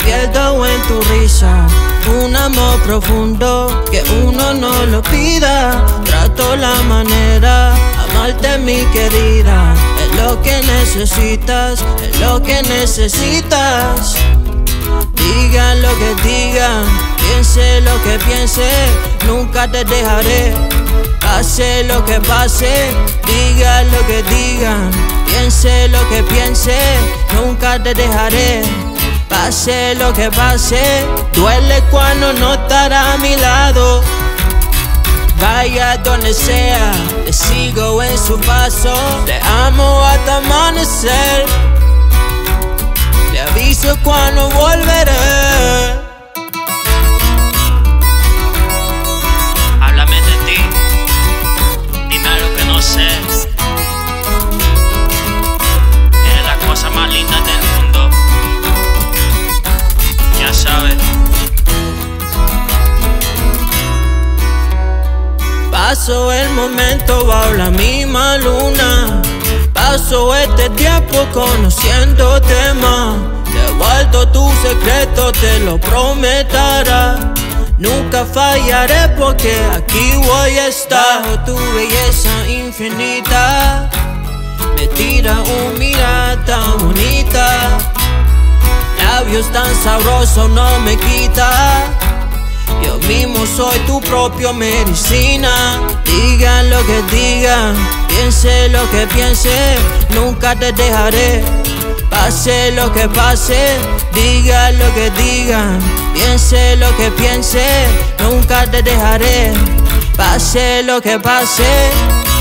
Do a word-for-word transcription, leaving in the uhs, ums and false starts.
pierdo en tu risa. Un amor profundo que uno no lo pida. Trato la manera, amarte mi querida. Es lo que necesitas, es lo que necesitas. Digan lo que digan, piense lo que piense, nunca te dejaré. Pase lo que pase, digan lo que digan, piense lo que piense, nunca te dejaré. Pase lo que pase, duele cuando no estará a mi lado. Vaya donde sea, le sigo en su paso. Te amo hasta amanecer, te aviso cuando volveré. Háblame de ti, dime algo que no sé. Eres la cosa más linda del mundo, ya sabes. Paso el momento bajo la misma luna. Paso este tiempo conociéndote más. Te guardo tu secreto, te lo prometerá. Nunca fallaré porque aquí voy a estar. Bajo tu belleza infinita, me tira una mirada tan bonita. Labios tan sabrosos no me quita. Yo mismo soy tu propia medicina. Digan lo que digan, piense lo que piense, nunca te dejaré. Pase lo que pase, digan lo que digan, piense lo que piense, nunca te dejaré. Pase lo que pase.